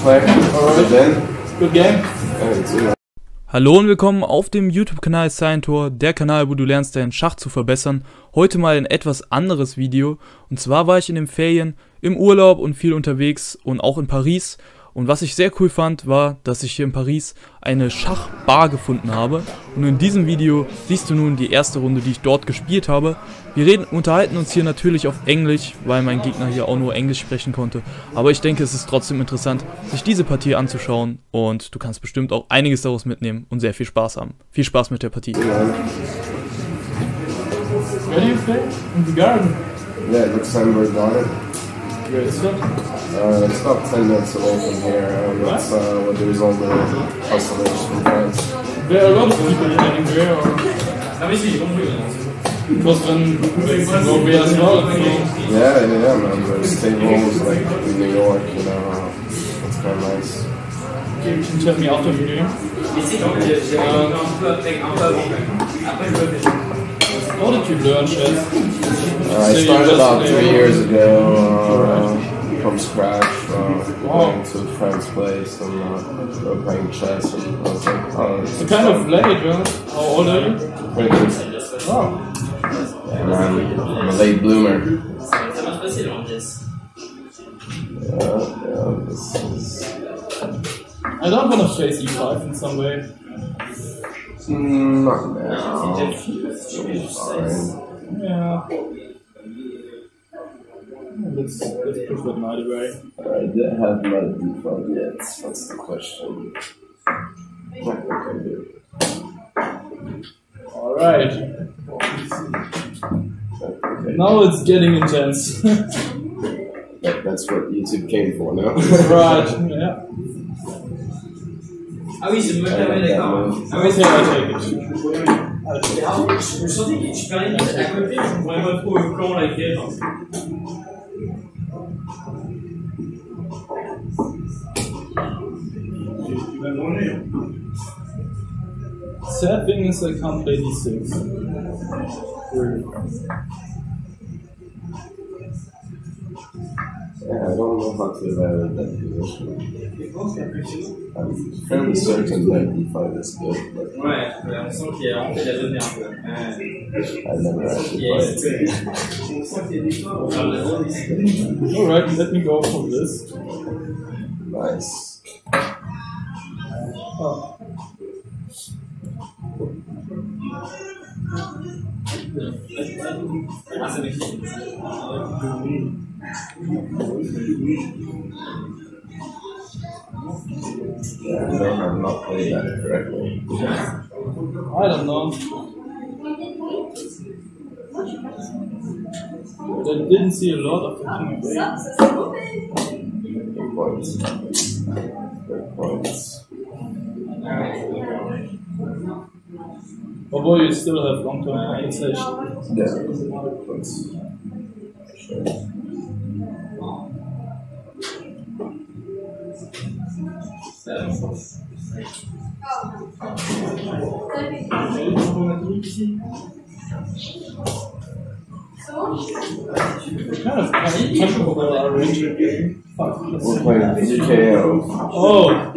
play. Alright. Then. Good game. Hallo und willkommen auf dem YouTube-Kanal Scientor, der Kanal, wo du lernst, deinen Schach zu verbessern. Heute mal ein etwas anderes Video. Und zwar war ich in den Ferien im Urlaub und viel unterwegs und auch in Paris. Und was ich sehr cool fand, war, dass ich hier in Paris eine Schachbar gefunden habe. Und in diesem Video siehst du nun die erste Runde, die ich dort gespielt habe. Wir unterhalten uns hier natürlich auf Englisch, weil mein Gegner hier auch nur Englisch sprechen konnte. Aber ich denke, es ist trotzdem interessant, sich diese Partie anzuschauen. Und du kannst bestimmt auch einiges daraus mitnehmen und sehr viel Spaß haben. Viel Spaß mit der Partie. Where do you play? In the garden? Yeah, Luxembourg Garden. Where is that? It's about 10 minutes away from here. That's where there's all the constellations from France. There are a lot of people playing there, or? Because then go there as well. Yeah, man. There's tables like in New York, you know. It's kind of nice. Can you tell me after the game? How did you learn chess? I started about 3 years ago from scratch, going to a friend's place and playing chess. And I was like, oh, It's kind of late, huh? How old are you? 22. Oh. And I'm a late bloomer. Yeah, this is... I don't want to face e5 in some way. Not now. Fine. Yeah. Let's push that knight away. I didn't have my d5 yet. That's the question. What can I do? Alright. Okay. Now it's getting intense. That's what YouTube came for now. Right, yeah. Ah oui, c'est le même d'accord. Ah oui, Okay, I take it. je me sentais qu'il est super vite à côté, je ne pourrais pas trop quand la quête. Sad thing is I can't play d6. Yeah, I don't know how to evaluate that position. I'm fairly certain that d5 is good, but Ouais, on sent qu'il a fait la donner un peu. I never actually played it. On sent qu'il y a des fois, on parle de la zone. Alright, let me go for this. Nice. Oh. Ah, ça m'excite. Yeah, I know I've not played that correctly. I don't know. But I didn't see a lot of the king away. Good points. Good points. Although you still have long-term compensation. Yeah, good points. Sure. Kind of touchable arrangement. Fuck. We're playing PKO. Oh!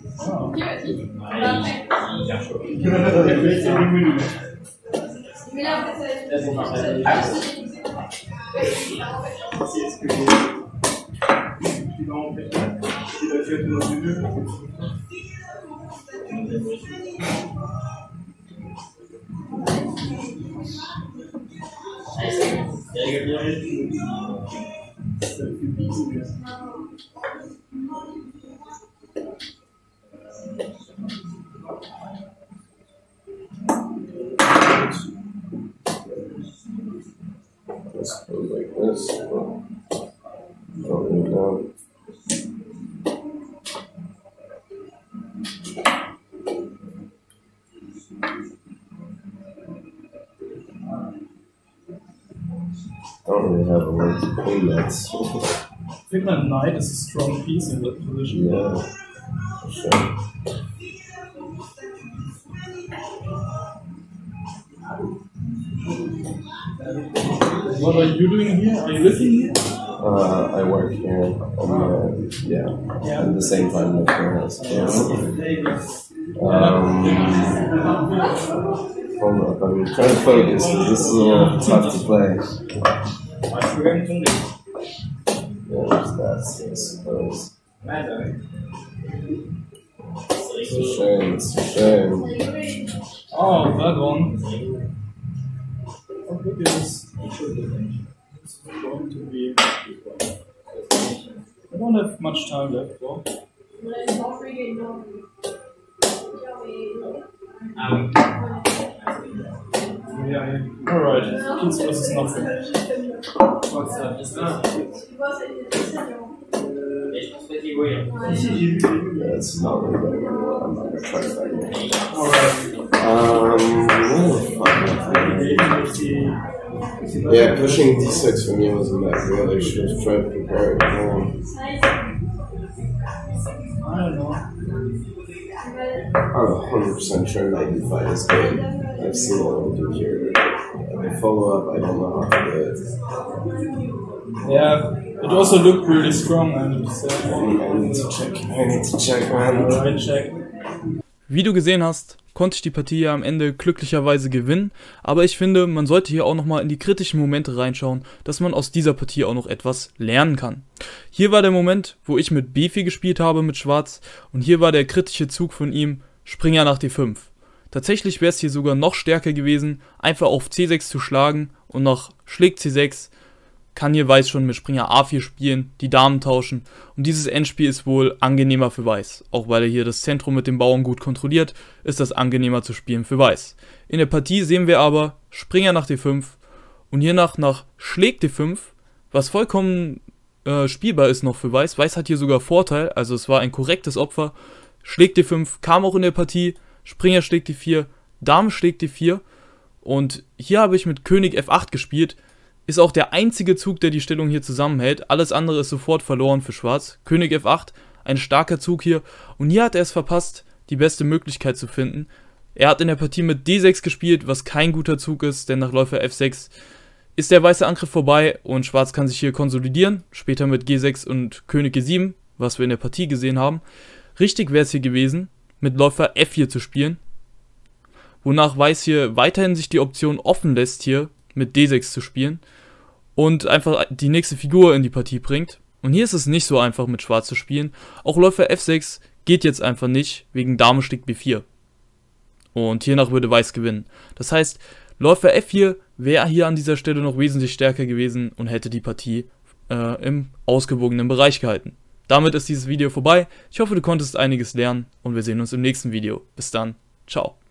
Let's go like this. Going down. Don't really have a way to clean that. I think my knight is a strong piece in that position. Yeah, for sure. What are you doing here? Are you living here? I work here, and at the same time my parents. Hold up, I'm trying to focus, because this is a little tough to play. Yeah, that's I suppose. It's a shame. Oh, that one. How big is it's going to be? I don't have much time left, though. Yeah, alright. Kids versus nothing. What's up? Just That's not really good. I'm not gonna try that. Alright. Yeah, pushing d6 for me wasn't that good. I should have tried to prepare it more. I don't know. I'm 100% sure knight d5 is good. I've seen what it'll do here. The follow-up, I don't know how to do it. Yeah, it also looked really strong, I need to say. I need to check, man. Alright, check. Wie du gesehen hast, konnte ich die Partie ja am Ende glücklicherweise gewinnen, aber ich finde, man sollte hier auch nochmal in die kritischen Momente reinschauen, dass man aus dieser Partie auch noch etwas lernen kann. Hier war der Moment, wo ich mit B4 gespielt habe mit Schwarz, und hier war der kritische Zug von ihm, Springer nach D5. Tatsächlich wäre es hier sogar noch stärker gewesen, einfach auf C6 zu schlagen, und nach Schlägt C6 kann hier Weiß schon mit Springer A4 spielen, die Damen tauschen, und dieses Endspiel ist wohl angenehmer für Weiß. Auch weil er hier das Zentrum mit dem Bauern gut kontrolliert, ist das angenehmer zu spielen für Weiß. In der Partie sehen wir aber Springer nach D5 und hier nach Schlägt D5, was vollkommen spielbar ist noch für Weiß. Weiß hat hier sogar Vorteil, also es war ein korrektes Opfer. Schlägt D5 kam auch in der Partie, Springer schlägt D4, Dame schlägt D4, und hier habe ich mit König F8 gespielt. Ist auch der einzige Zug, der die Stellung hier zusammenhält. Alles andere ist sofort verloren für Schwarz. König F8, ein starker Zug hier. Und hier hat er es verpasst, die beste Möglichkeit zu finden. Er hat in der Partie mit D6 gespielt, was kein guter Zug ist, denn nach Läufer F6 ist der weiße Angriff vorbei und Schwarz kann sich hier konsolidieren. Später mit G6 und König G7, was wir in der Partie gesehen haben. Richtig wäre es hier gewesen, mit Läufer F4 zu spielen. Wonach Weiß hier weiterhin sich die Option offen lässt, hier mit D6 zu spielen und einfach die nächste Figur in die Partie bringt. Und hier ist es nicht so einfach mit Schwarz zu spielen. Auch Läufer F6 geht jetzt einfach nicht, wegen Dame schlägt B4. Und hiernach würde Weiß gewinnen. Das heißt, Läufer F4 wäre hier an dieser Stelle noch wesentlich stärker gewesen und hätte die Partie im ausgewogenen Bereich gehalten. Damit ist dieses Video vorbei. Ich hoffe, du konntest einiges lernen und wir sehen uns im nächsten Video. Bis dann. Ciao.